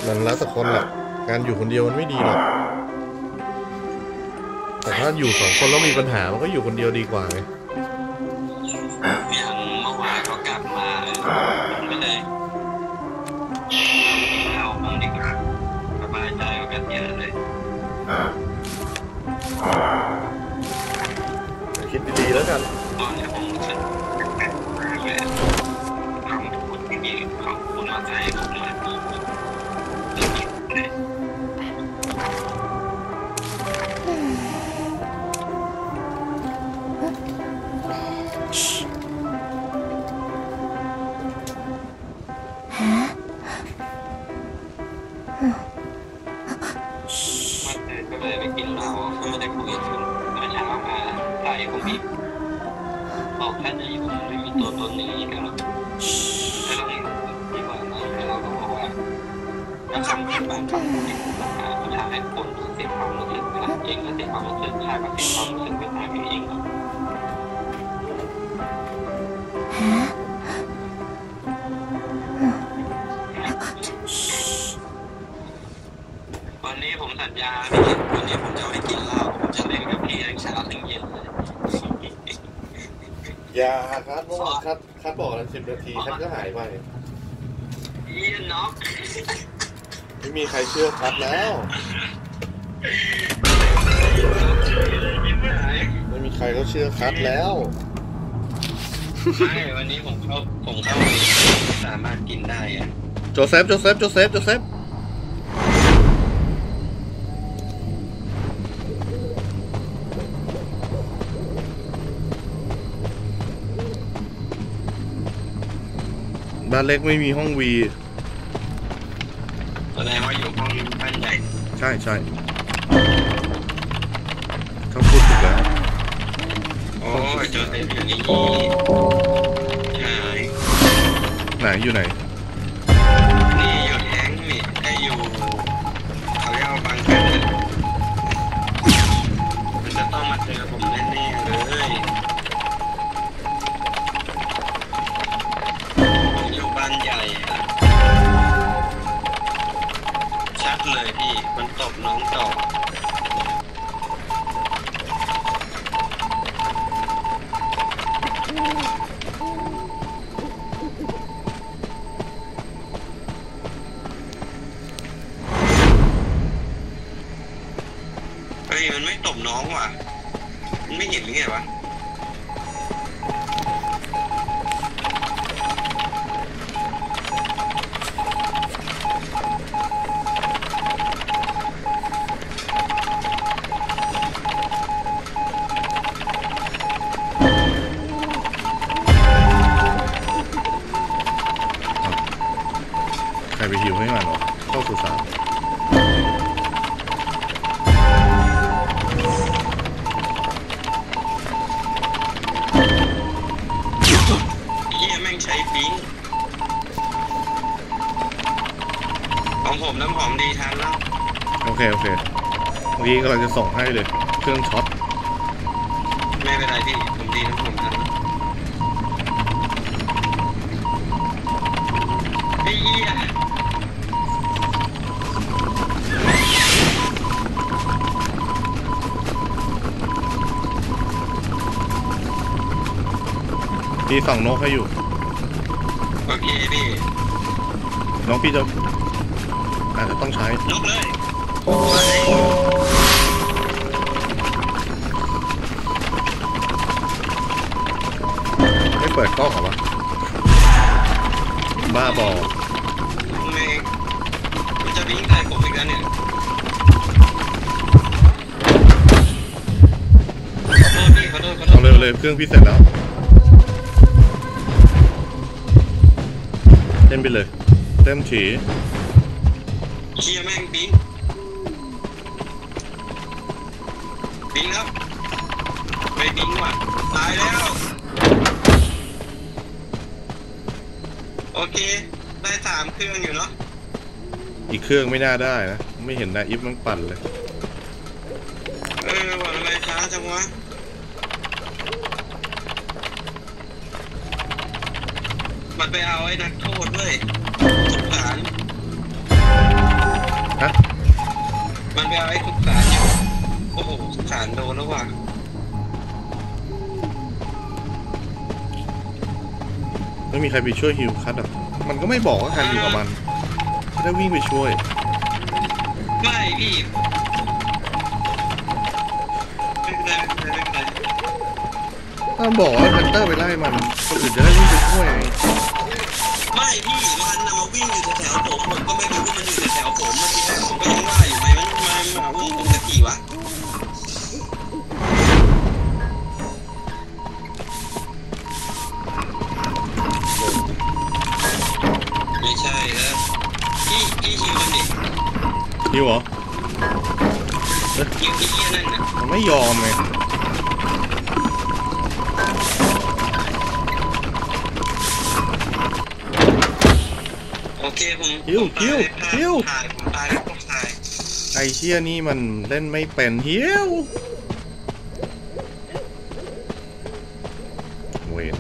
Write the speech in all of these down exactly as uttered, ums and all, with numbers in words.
มันแล้วแต่คนแหละการอยู่คนเดียวมันไม่ดีหรอกแต่ถ้าอยู่สองคนแล้วมีปัญหามันก็อยู่คนเดียวดีกว่าไงอย่างเมื่อวานเขากลับมาไม่ได้เอาผมดีกว่าสบายใจกันเยอะเลยคิดดีๆแล้วกันตอนนี้ผมรู้สึกแปลกๆเลยคำพูดที่เขาพูดมาใจผมมาดีก็เลยไปกินเหล้าก็ไม่ได้คุยถึงเมื่อเช้ามาใส่ผมอีกบอกแค่นี้ผมไม่มีตัวตนนี้กันหรอกถ้าเราอยู่ที่ว่านั้นเราก็บอกว่าแล้วคำพูดบางคำที่พูดมามันทำให้คนเสียความรู้สึกนะเองก็เสียความรู้สึกใช่ก็เสียความรู้สึกไปตามเองวันนี้ผมสัญญาพี่วันนี้ผมจะไปกินเหล้าผมจะเล่นกับพี่ทั้งเช้าทั้งเย็นเลยอย่าครับเมื่อวานครับครับบอกแล้วสิบนาทีครับก็หายไปยี่น็อกไม่มีใครเชื่อครับแล้วไม่มีใครเขาเชื่อครับแล้วไม่วันนี้ผมเข้าผมเข้าสามารถกินได้อะโจเซฟโจเซฟโจเซฟโจเซฟบ้านเล็กไม่มีห้องวีแสดงว่าอยู่ห้องบ้านใหญ่ใช่ใช่เขาพูดถูกแล้วโอ้ยเจอเต็มอยู่นี่ใช่ไหนอยู่ไหนนี่อยู่แท้งนี่ไออยู่เขาเรียกว่าบางแคมันจะต้องมาเจอผมแน่ๆเลยบ้านใหญ่อะชัดเลยพี่มันตบน้องต่อเฮ้ยมันไม่ตบน้องว่ะมันไม่เห็นหรือไงวะใครไปหิวให้มันหรอเข้าสุสานเฮียแม่งใช้ปิ๊งของผมน้ำหอมดีทันแล้วโอเคโอเคเมื่อกี้กำลังจะส่งให้เลยเครื่องช็อตไม่เป็นไรพี่ผมดีน้ำหอมทันไอ้เหี้ยพี่ส่องนกให้อยู่โอเคพี่น้องพี่จะอาจจะต้องใช้นกเลยไม่เปิดกล้องเหรอวะบ้าบอไม่มันจะวิ่งใส่ผมอีกแล้วเนี่ยขอโทษพี่ขอโทษขอโทษเอาเลยเลยเครื่องพี่เสร็จแล้วเต็มไปเลยเต็มฉีเชียแม่งปิ๊งปิ๊งแล้วไม่ปิ๊งว่ะตายแล้วโอเคได้สามเครื่องอยู่เนาะอีกเครื่องไม่น่าได้นะไม่เห็นนะอิฟมันปั่นเลยเออว่าทำไมช้าจังวะมันไปเอาไอ้นักโทษด้วยสงสารฮะมันไปเอาไอ้สุสานอยู่โอ้โหสุสานโดนแล้วว่ะไม่มีใครไปช่วยฮิวคัทอ่ะมันก็ไม่บอกว่าการอยู่กับมันจะได้วิ่งไปช่วยไม่พี่ไม่เป็นไรไม่เป็นไรไม่เป็นไรถ้าบอกว่าฮันเตอร์ไปไล่มันคนอื่นจะได้วิ่งไปช่วยไงไม่พี่มันน่ะมาวิ่งอยู่แถวๆผมผมก็ไม่รู้ว่ามันอยู่แถวๆผมเมื่อกี้ผมก็ยังว่าอยู่ไหมมันมามาวิ่งผมสักทีวะไม่ใช่แล้วพี่พี่ฮิวมันดิฮิวเหรอฮิวพี่เหี้ยนั่นน่ะมันไม่ยอมไงโอเคผมฮิวฮิวฮิวถ่ายผมตายแล้วผมถ่ายไอเชี่ยนี่มันเล่นไม่เป็นฮิวเวร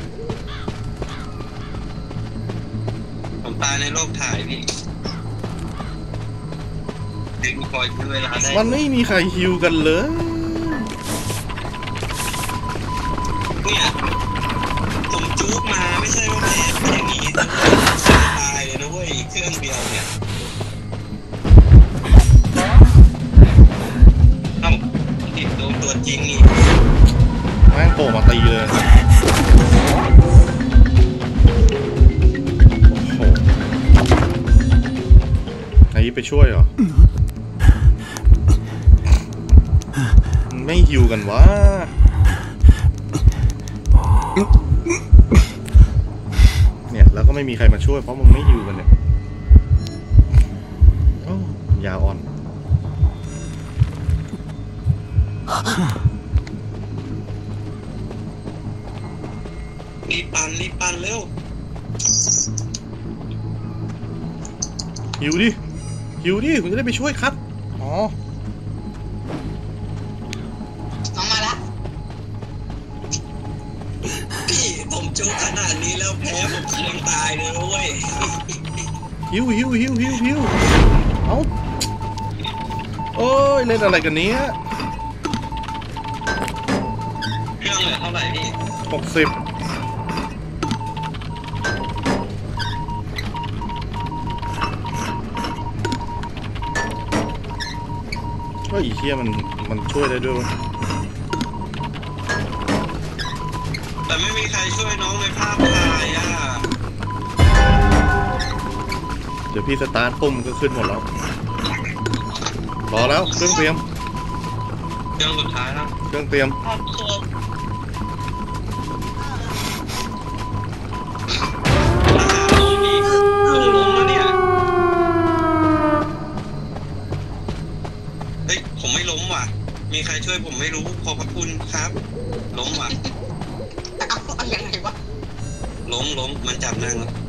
ผมตายในโลกถ่ายพี่ดึงคอยคือเวลาได้มันไม่มีใครฮิวกันเลยเนี่ยผมจุกมาไม่ใช่ว่าแพ้อย่างนี้ตายเลยนะเว้ยเครื่องเดียวเนี่ยเอ้าติดโดนตัวจริงนี่แม่งโผล่มาตีเลยโอ้โหไอ้ไปช่วยเหรอไม่ฮิวกันวะเนี่ยแล้วก็ไม่มีใครมาช่วยเพราะมึงไม่ฮิวกันเนี่ยโอ้ยาอ่อนรีบปั่นรีบปั่นเร็วฮิวดิฮิวดิคุณจะได้ไปช่วยครับอ๋อน้องมาละพี่ผมจุกขนาดนี้แล้วแพ้ผมเครื่องตายเลยนะเว้ยฮิวฮิวฮิวฮิวฮิวเอ้าโอ้ยเล่นอะไรกันเนี้ยเครื่องเหลือเท่าไหร่พี่หกสิบก็อีเชี่ยมันมันช่วยได้ด้วยวะแต่ไม่มีใครช่วยน้องในภาพถ่ายอ่ะเดี๋ยวพี่สตาร์ทปุ่มก็ขึ้นหมดแล้วรอแล้วเครื่องเตรียมเครื่องสุดท้ายแล้วเครื่องเตรียมโอเคลุงล้มแล้วเนี่ยเฮ้ยผมไม่ล้มว่ะมีใครช่วยผมไม่รู้ขอบพระคุณครับล้มว่ะเอาเอายังไงวะล้มล้มมันจับนั่งแล้ว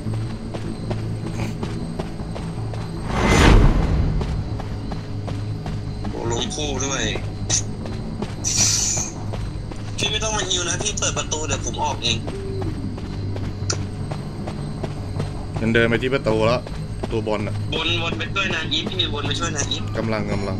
โอ้ล้มคู่ด้วยพี่ไม่ต้องมาฮิวนะพี่เปิดประตูเดี๋ยวผมออกเองมันเดินไปที่ประตูแล้วตัวบอลน่ะวนวนไปช่วยนางอีฟพี่วนไปช่วยนางอีฟกำลังกำลัง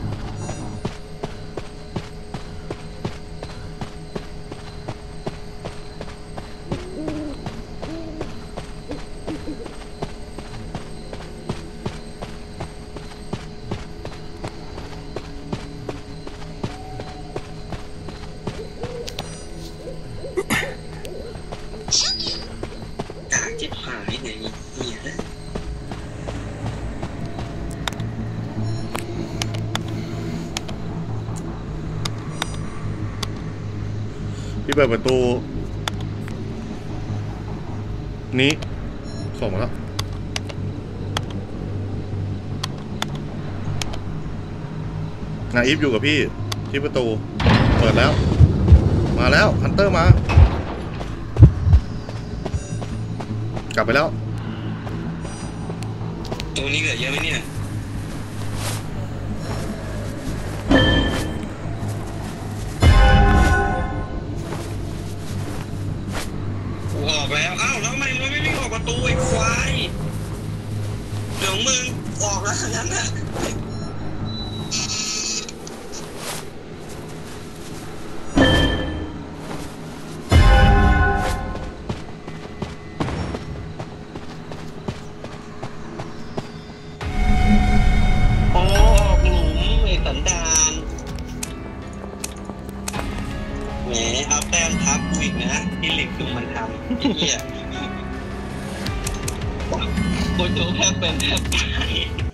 กากจิบหายเนี่ยเนี่ยพี่เปิดประตูนี้ส่งมาแล้วนาอีฟอยู่กับพี่ที่ประตูเปิดแล้วมาแล้วฮันเตอร์มากลับไปแล้วตัวนี้เหลือเยอะไหมเนี่ยกูออกแล้วอ้าวแล้วทำไมมันไม่วิ่งออกประตูไอ้ควายเดี๋ยวมึงออกแล้วงั้นน่ะโอ้ออกหลุมไอ้สันดานแหมเอาแต้มทับกูอีกนะที่หลิกคือมันทำไอ้เหี้ยโคโจแทบเป็นแทบตาย